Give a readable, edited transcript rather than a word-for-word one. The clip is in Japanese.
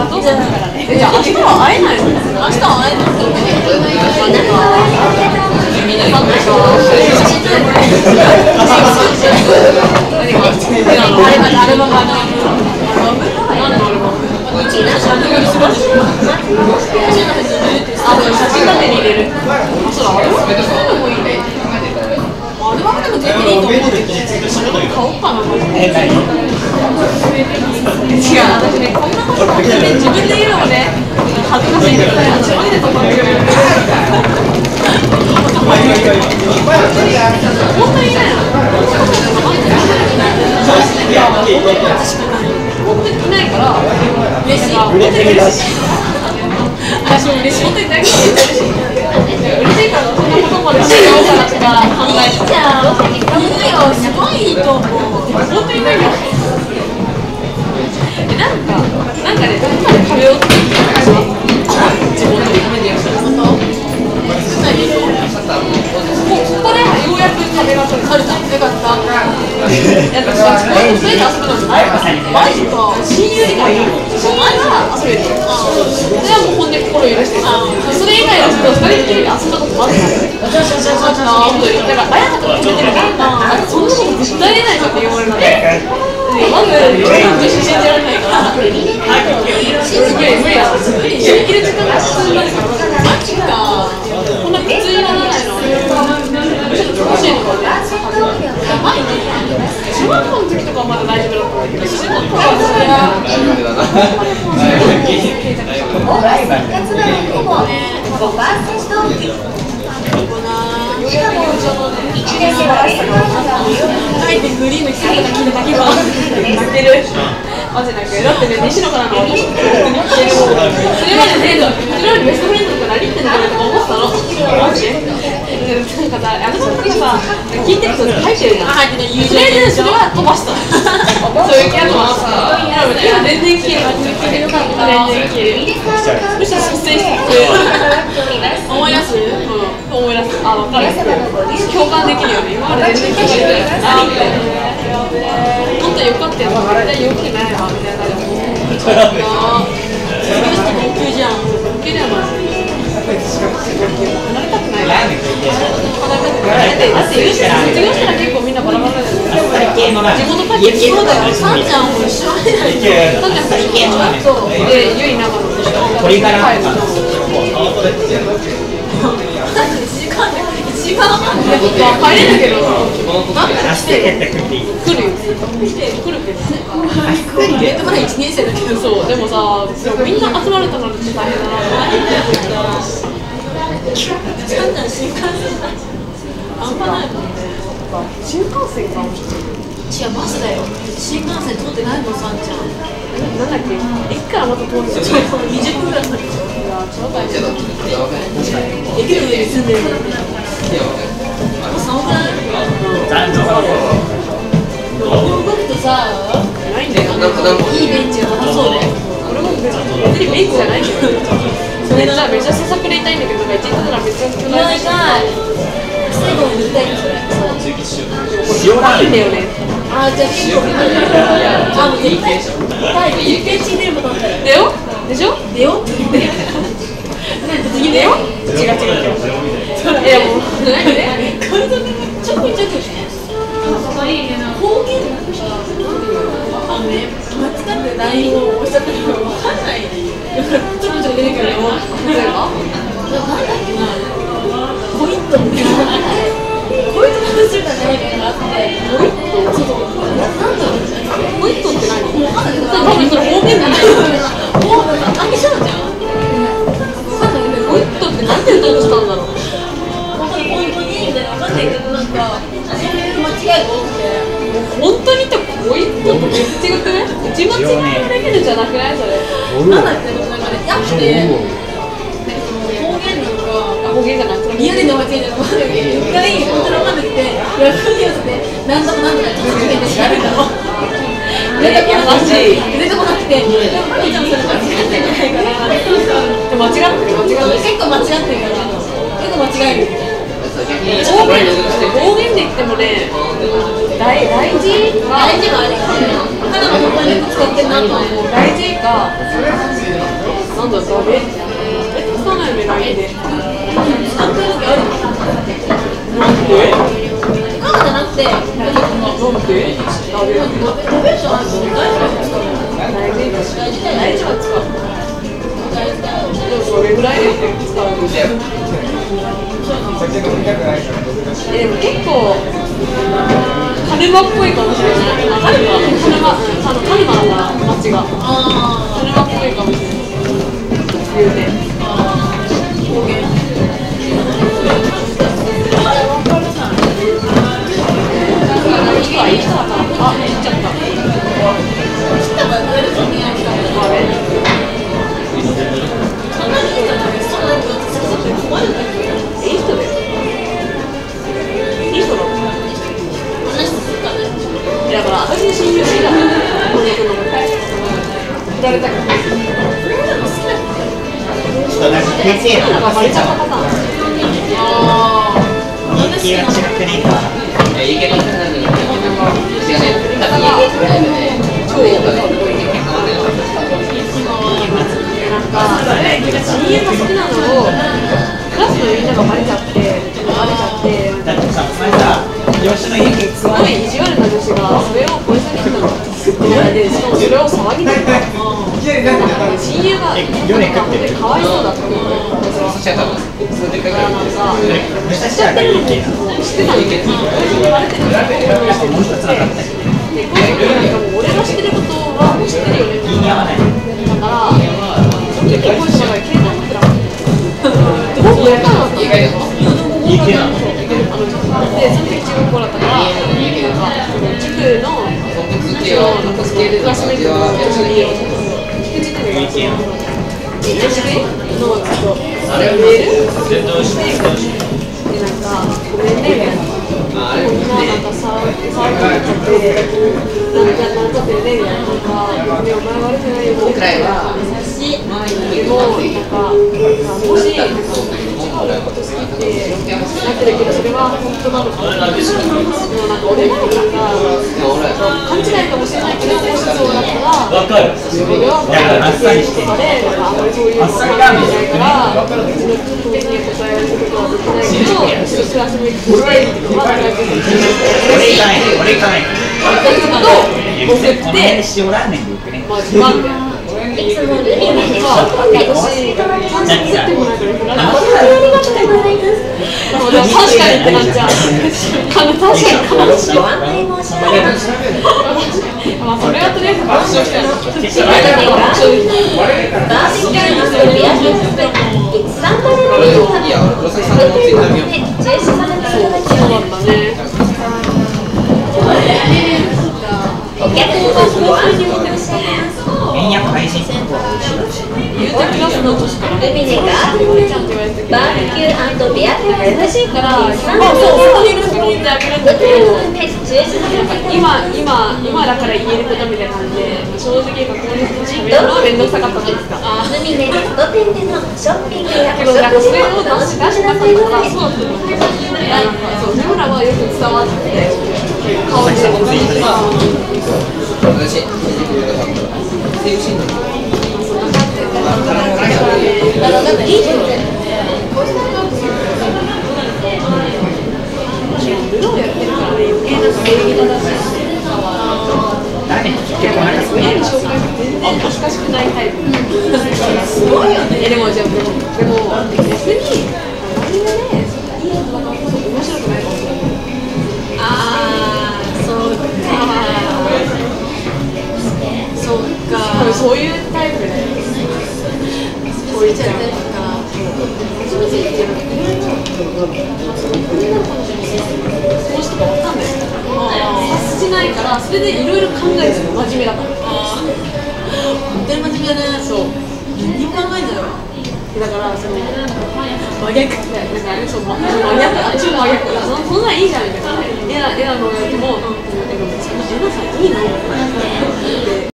どうするからね。じゃあ明日は会えないの？明日は会えないと思う。みんなファンでしょ。アルバムが写真立てに入れる。そうだ、アルバムでもいいね。アルバムでも全然いいと思うけど、買おうかな。違う、私ね、こんなこと自分で言うのもね、恥ずかしいけどね、マジで止まってくれる。本当にいないの？本当にいないから、嬉しい。私も嬉しい。本当に大好き。嬉しいから、そんなことまでしようかなとか考えて。いいじゃん。いいよ、すごいいいと思う。本当にないよ。なんかね、どこまで食べようって言ってたでしょ。自分のためにやること。ここでようやく食べが取れた。よかった。いや、私はそれで遊ぶのじゃないから。マジか。親友以外に。親友が遊べる。それはもう本当に心を許してる。それ以外の人と2人きりで遊んだこともあるから。だから、あやかとか決めてるから、そんなこと絶対出ないじゃんって言われるので。まず、自分と信じられないから。無理や。生きる時間が必要になるから。マジか。こんな普通にならないの。むしろ楽しいのかね。やばいね。小学校の時とかはまだ大丈夫だったんだけど、中学校はそれは。あえてグリーンの着方が着るだけは泣ける。マジ泣ける。だってね、西野からの私それまでね、それまでベストフレンドとか何言ってんのかなとか思ってたの。マジでなんかさ、あの時がさ、聞いてる人入ってるじゃん。入ってる。それでそれは飛ばした。そういうキャラはさ、全然消える。全然消える。むしろ出世してくる。思い出す？思い出す。あ、分かる。共感できるよね。今まで全然消えてる。あ、みたいな。もっと良かったよ。絶対良くないわ、みたいな。そうだな。それと高級じゃん。高級だよ、マジで。離れたくない。だって卒業したら結構みんなバラバラだよね。地元パッケージそうだよ。さんちゃんも一緒になる。さんちゃん最近そう。で、ゆい長野でしょ。鳥から帰るの。一番帰れるけど。なんか来てる。来るよ。来るけど。まだ1年生だけどそう。でもさ、みんな集まるとなると大変だな。さんちゃん新幹線だ。あんまないもんね。新幹線か。違う、マジだよ。新幹線通ってないもん、さんちゃん。なんだっけ、駅からまた通るじゃん。20分ぐらいかかるでしょ。いや、超大変だ。駅の上に住んでるのに。寒くない？動くとさ、ないんだよ。いいベンチが高そうで。俺も別にベンチじゃないけど。それならめっちゃささくれ痛いんだけど、一日ならめっちゃ少ない。最後に塗りたいんそれ。塩ラーメンだよね。あ、じゃあ結構。あ、もう絶対。一回血出ることだったら。出よ？でしょ？出よ？次出よ？違う。いやもう何で？ちょくちょくね。方言あのね、間違って LINE を押しちゃったけど分かんない。ちょくちょく出てくるよ。例えば？なんだっけな。コイットみたいな。コイットの話がないからあって。コイット？そう。なんだろう。コイットって何？多分それ方言じゃない。もうあげちゃうじゃん。コイットってなんて言おうとしたんだろう。本当にみたいな分かんないけどなんかそういう間違いが多くて。本当にってコイットってめっちゃ違くない？うち間違いレベルじゃなくないそれ？なんだっけなんかね、やって方言なのか方言じゃなくてリアルな間違いなのか一回本当に分かんなくて役によって何度も何度も続けて調べたの。出てこなくて、でもマリちゃんそれ間違ってないから。間違ってる結構間違ってるから結構間違える。方言で言ってもね、大事はあれかただの本当によく使ってるなと思う。大事かなんだっためっちゃつかないよね、LINE で。 使ってる時あるの？ なんで？ 使うんじゃなくて、 なんで？ モベーションあるの大丈夫ですか？大丈夫使う。 でもそれぐらいで使うんですよ。でも結構カルマっぽいかもしれない。カルマだから街がカルマっぽいかもしれない。言うて。いい人だから。あ、言っちゃった。いい人だよ。いい人だもん。だから私の親友好きだもん。振られたから。なんかバレちゃったパターン。 なんで好きなの？ いいけど、 親友が好きなのをクラスのみんながバレちゃってすごい意地悪な女子がそれをこいつに言ったの作ってないで、しかもそれを騒ぎたいから親友がかわいそうだって思ってだからなんかしちゃってるのも知ってたんだけどバレてるんだけどで、こういうなんかもう俺が知ってることはもう知ってるよねだからその時こいつが携帯持ってなかったどうやったのってで、その時中学校だったから塾のクラスメイトの女子に菊池っていうのが女子のちょっとメールでなんかごめんねみたいなみんななんかさなんかってるねみたいななんかお前悪くないよみたいな優しいでもなんかもしなんか好きってなってるけどそれは本当なのかでもなんか俺もなんか勘違いかもしれないけどもしそうだったらそれはもうとかでなんかあんまりそういうの考えてないからうちの点に答えられることはできないけどうちのクラスメイトとしてまだ大丈夫ですまあ自慢で私感じてもないから確かにってなっちゃう確かに悲しいまあそれはとりあえず爆笑してるそうなんだねお客様ご安心ください。言うてクラスの女子からね、ちゃんって言われてバーベキュー&ビアフェスしいから、そう、そこにいる人に言ってあげるんだけど今だから言えることみたいな感じで正直学校の人と喋るのは面倒くさかったんですかルミネレスト店でのショッピングやそれを出しなかったからそうだったのそう、自分らはよく伝わって顔で恥ずかしくないタイプ。すごいよね。でも逆に何がね、いいことだからこそ面白くないかもしれない。ああ、そうか。そうか。そういうタイプで。こう言っちゃうか。初めて言ってる。そうしとかわかんない。察しないからそれでいろいろ考えてる真面目だから。本当に真面目だね。そう。何も考えんだよ。だからその真逆。だからそう真逆。あっちも真逆。そんなんいいじゃんみたいな。絵なのやっても。